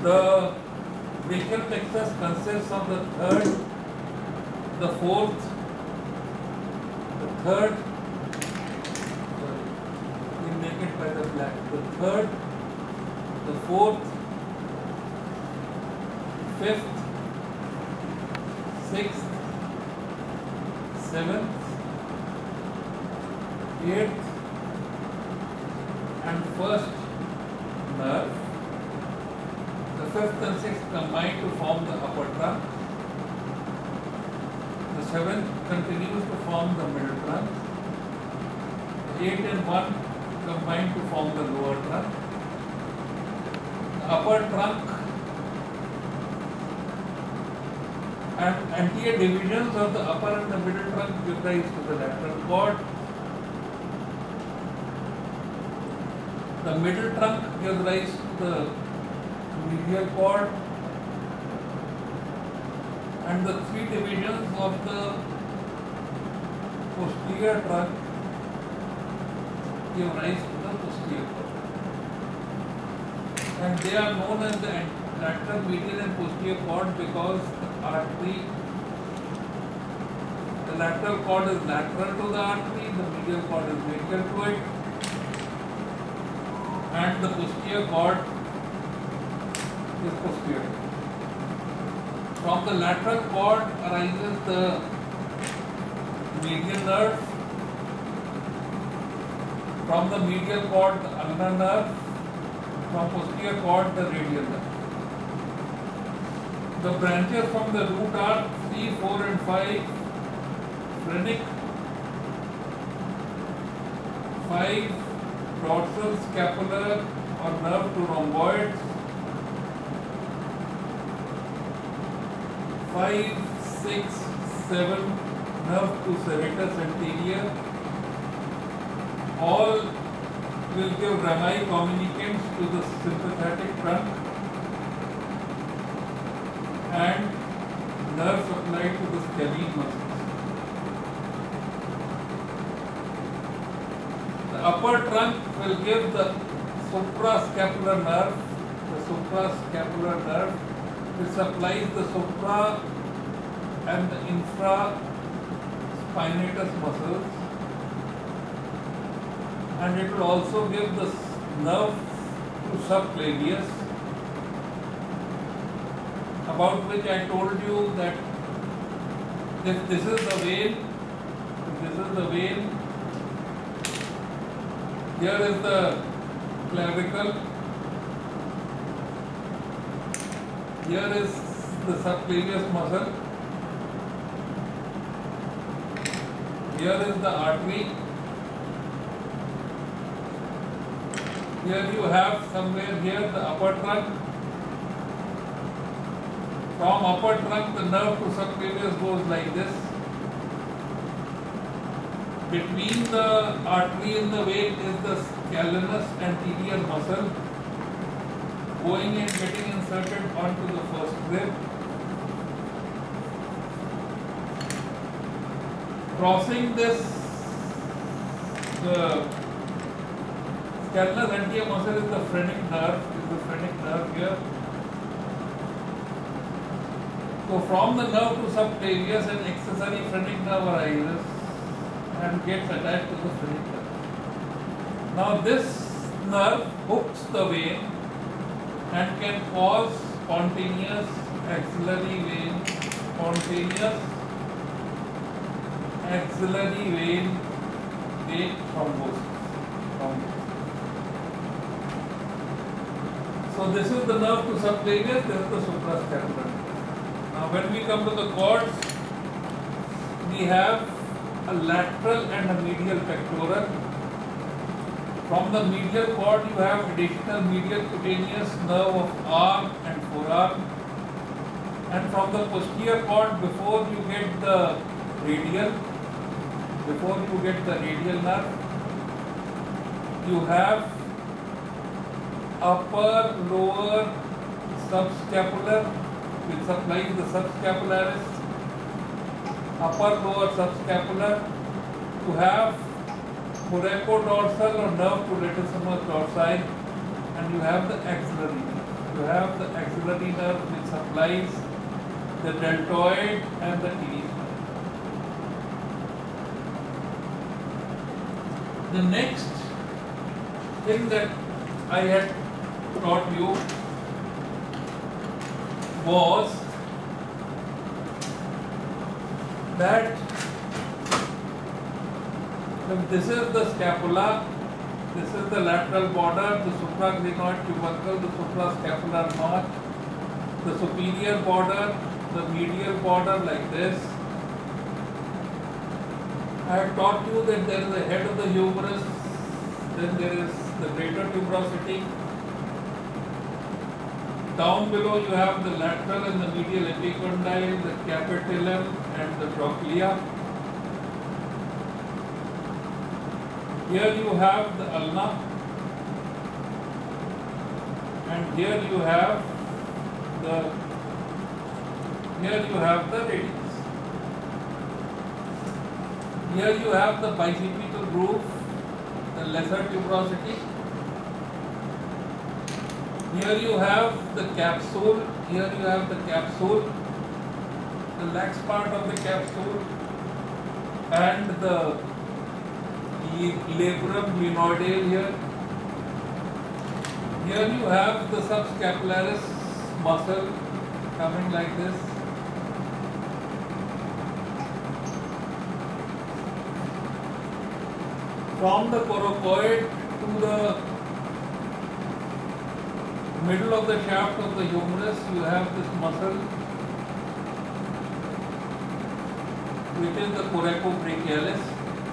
The brachialplexus consists of the third, the fourth, the third, sorry, we make it by the black, the third, the fourth, fifth, sixth, seventh, eighth, and first nerve. The fifth and sixth combine to form the upper trunk. The seventh continues to form the middle trunk. The 8 and 1 combine to form the lower trunk. The upper trunk and anterior divisions of the upper and the middle trunk give rise to the lateral cord. The middle trunk gives rise to the medial cord, and the three divisions of the posterior trunk give rise to the posterior cord. And they are known as the lateral, medial and posterior cord because the lateral cord is lateral to the artery, the medial cord is medial to it, and the posterior cord is posterior. From the lateral cord arises the medial nerve. From the medial cord, the ulnar nerve. From posterior cord, the radial nerve. The branches from the root are 3, 4 and 5. Phrenic, 5 dorsal scapular or nerve to rhomboids, 5, 6, 7 nerve to serratus anterior. All will give rami communicants to the sympathetic trunk and nerve supply to the scalene muscles. The upper trunk will give the suprascapular nerve, which supplies the supra and the infraspinatus muscles, and it will also give the nerve to subclavius, about which I told you that if this is the vein, here is the clavicle, here is the subclavius muscle, here is the artery, here you have somewhere here the upper trunk. From upper trunk the nerve to subclavius goes like this. Between the artery and the vein is the scalenus anterior muscle going and getting inserted onto the first rib. Crossing this, the scalenus anterior muscle is the phrenic nerve, here. So from the nerve to subclavius an accessory phrenic nerve arises and gets attached to the phrenic nerve. Now this nerve hooks the vein and can cause spontaneous axillary vein thrombosis. So this is the nerve to subclavius, this is the suprascapular. Now when we come to the cords, we have a lateral and a medial pectoral. From the medial cord you have additional medial cutaneous nerve of arm and forearm. And from the posterior cord, before you get the radial nerve, you have upper lower subscapular, which supplies the subscapularis, upper lower subscapular, to have thoracodorsal or nerve to latissimus dorsi, and you have the axillary nerve. You have the axillary nerve which supplies the deltoid and the teres. The next thing that I had taught you was that this is the scapula, this is the lateral border, the supraglenoid tubercle, the suprascapular notch, the superior border, the medial border like this. I have taught you that there is a head of the humerus, then there is the greater tuberosity. Down below you have the lateral and the medial epicondyle, the capitulum and the trochlea. Here you have the ulna, and here you have the radius. Here you have the bicipital groove, the lesser tuberosity. Here you have the capsule, here you have the capsule, the lax part of the capsule, and the labrum glenoidale here. Here you have the subscapularis muscle coming like this. From the coracoid to the middle of the shaft of the humerus, you have this muscle, which is the coracobrachialis.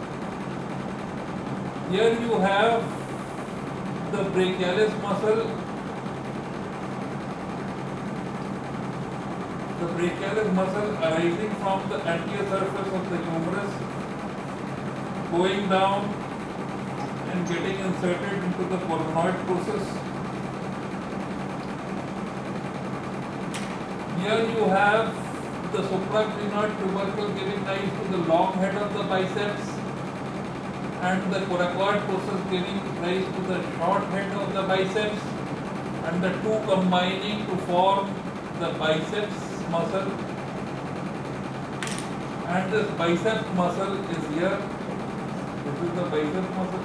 Here you have the brachialis muscle. The brachialis muscle arising from the anterior surface of the humerus, going down and getting inserted into the coronoid process. Here you have the supraglenoid tubercle giving rise to the long head of the biceps, and the coracoid process giving rise to the short head of the biceps, and the two combining to form the biceps muscle. And this biceps muscle is here. This is the biceps muscle.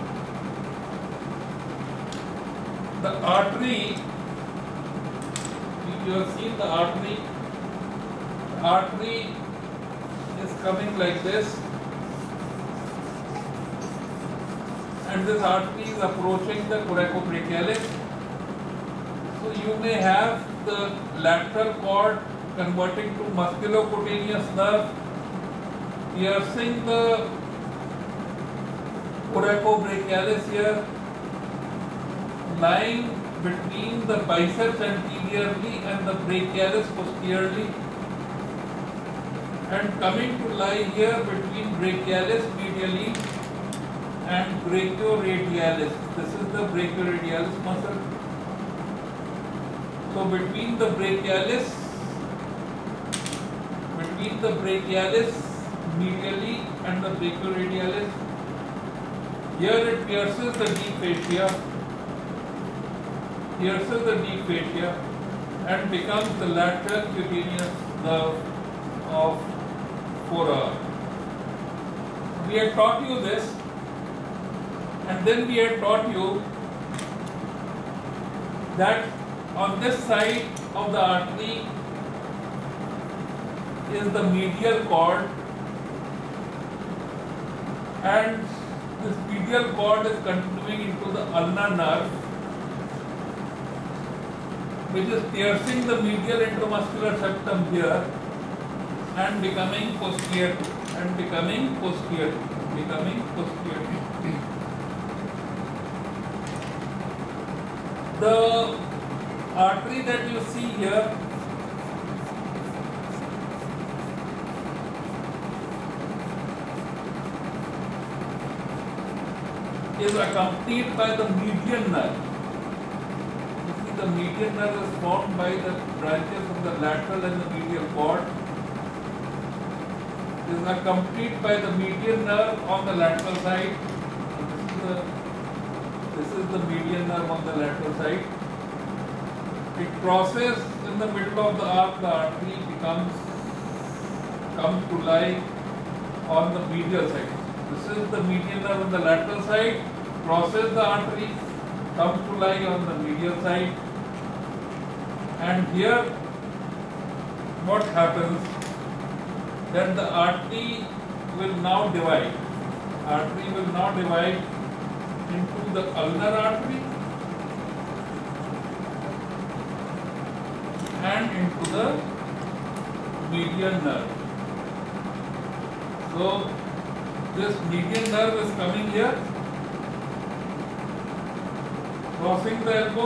The artery, you have seen the artery. The artery is coming like this, and this artery is approaching the coracobrachialis. So you may have the lateral cord converting to musculocutaneous nerve, piercing the coracobrachialis here, lying between the biceps anteriorly and the brachialis posteriorly, and coming to lie here between brachialis medially and brachioradialis. This is the brachioradialis muscle. So between the brachialis medially and the brachioradialis, here it pierces the deep fascia, and becomes the lateral cutaneous nerve of forearm. We had taught you this, and then we had taught you that on this side of the artery is the medial cord, and this medial cord is continuing into the ulnar nerve, which is piercing the medial intramuscular septum here and becoming posterior. The artery that you see here is accompanied by the median nerve. You see, the median nerve is formed by the branches of the lateral and the medial cord. It is accompanied by the median nerve on the lateral side. This is the median nerve on the lateral side. It crosses in the middle of the arc, the artery comes to lie on the medial side. This is the median nerve on the lateral side, crosses the artery, comes to lie on the medial side, and here what happens, that the artery will now divide. Artery will now divide into the ulnar artery and into the median nerve. So this median nerve is coming here, crossing the elbow,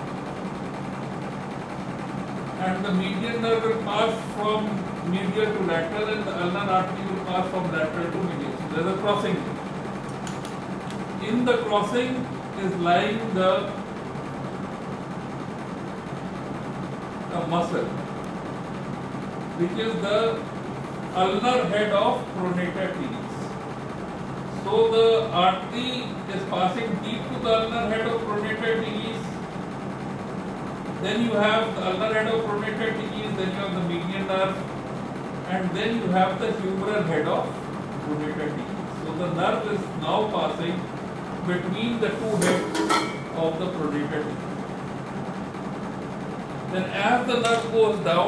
and the median nerve will pass from medial to lateral, and the ulnar artery will pass from lateral to medial. So there is a crossing. In the crossing is lying the muscle, which is the ulnar head of pronator teres. So the artery is passing deep to the ulnar head of pronator teres. Then you have the ulnar head of pronator teres, then you have the median nerve, and then you have the humeral head of pronator teres. So the nerve is now passing between the two heads of the pronator teres. Then as the nerve goes down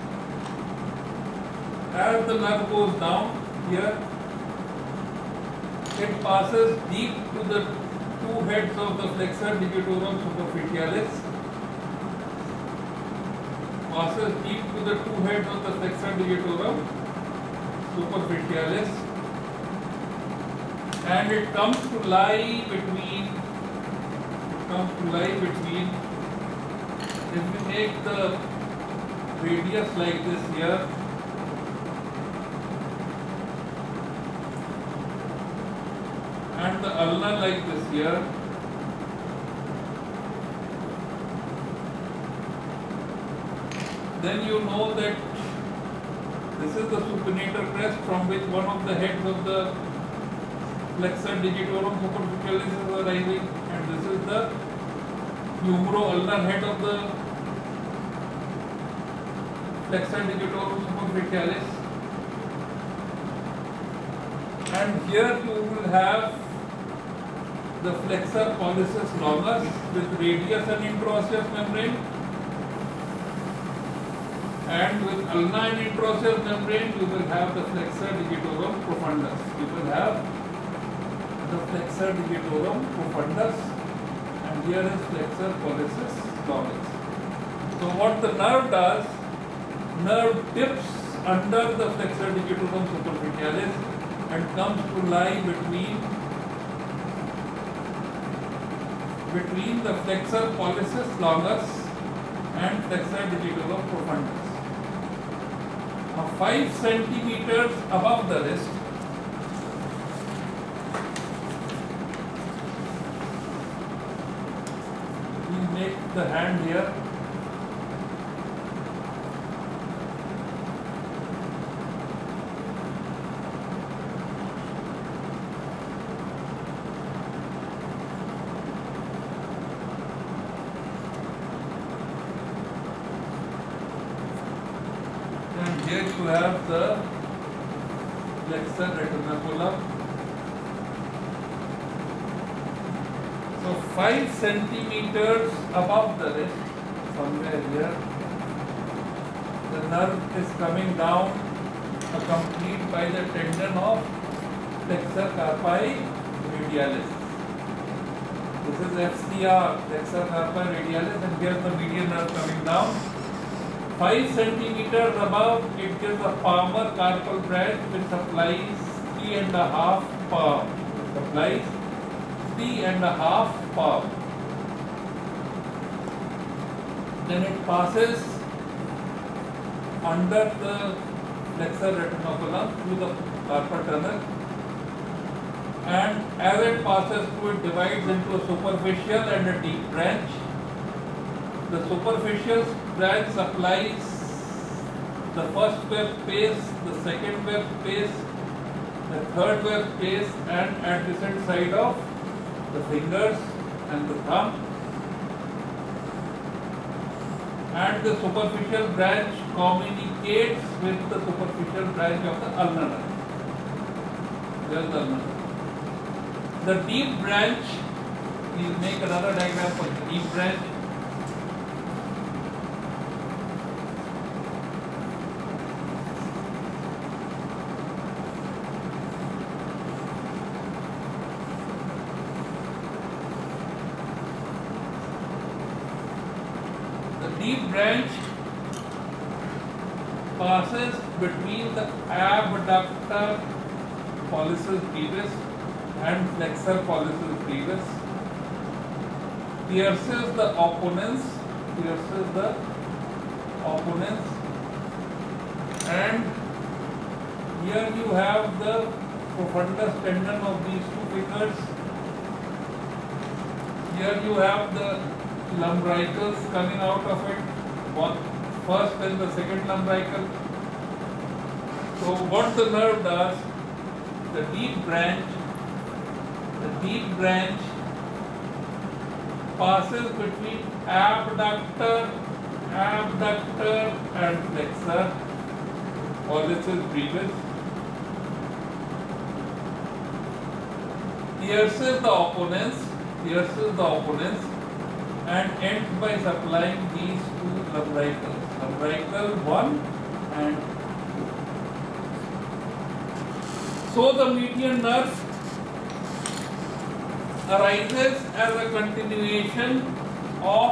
here, it passes deep to the two heads of the flexor digitorum superficialis. Passes deep to the two heads of the flexor digitorum superficialis, and it comes to lie between. If we make the radius like this here, and the ulnar like this here, then you know that this is the supinator crest from which one of the heads of the flexor digitorum superficialis is arising, and this is the humero-ulnar head of the flexor digitorum superficialis. And here you will have the flexor pollicis longus with radius and interosseous membrane, and with ulna and interosseous membrane you will have the flexor digitorum profundus. You will have the flexor digitorum profundus, and here is flexor pollicis longus. So what the nerve does, nerve dips under the flexor digitorum superficialis and comes to lie between the flexor pollicis longus and flexor digitorum profundus. Now 5 centimeters above the wrist, we make the hand here. Here you have the flexor retinaculum. So 5 centimeters above the wrist, somewhere here, the nerve is coming down, accompanied by the tendon of flexor carpi radialis. This is FCR, flexor carpi radialis, and here the median nerve coming down. 5 centimeters above, it is a palmar carpal branch which supplies 3.5 palm. Then it passes under the flexor retinaculum through the carpal tunnel, and as it passes through, it divides into a superficial and a deep branch. The superficial branch supplies the first web space, the second web space, the third web space, and adjacent side of the fingers and the thumb. and the superficial branch communicates with the superficial branch of the ulnar nerve. There is the ulnar nerve. The deep branch, we will make another diagram for the deep branch. The deep branch passes between the abductor pollicis brevis and flexor pollicis brevis, pierces the opponents, and here you have the profundus tendon of these two fingers. Here you have the lumbricals coming out of it, one first and the second lumbrical. So what the nerve does, the deep branch passes between abductor and flexor pollicis brevis, pierces the opponents and ends by supplying these two lumbricals, lumbrical 1 and 2. So the median nerve arises as a continuation of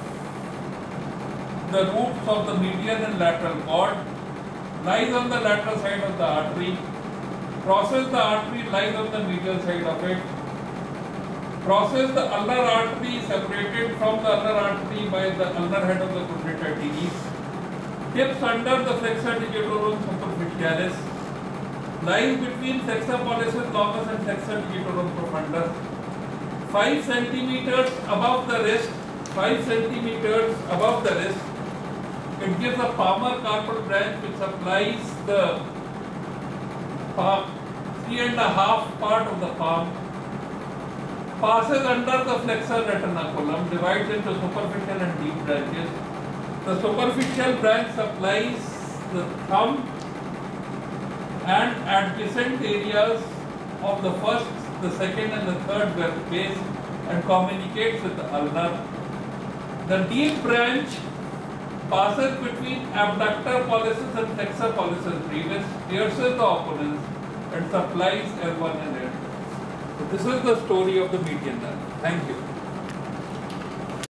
the roots of the median and lateral cord, lies on the lateral side of the artery, crosses the artery, lies on the medial side of it, crosses the ulnar artery, separated from the ulnar artery by the ulnar head of the crurator teres, tips under the flexor digitorum superficialis, lies between flexor pollicis longus and flexor digitorum profundus, 5 centimeters above the wrist, it gives a palmar carpal branch which supplies the palm, 3½ part of the palm, passes under the flexor retinaculum, divides into superficial and deep branches. The superficial branch supplies the thumb and adjacent areas of the first, the second and the third base and communicates with the ulnar. The deep branch passes between abductor pollicis and flexor pollicis brevis, pierces the opponents and supplies L1 and L2. So this is the story of the median nerve. Thank you.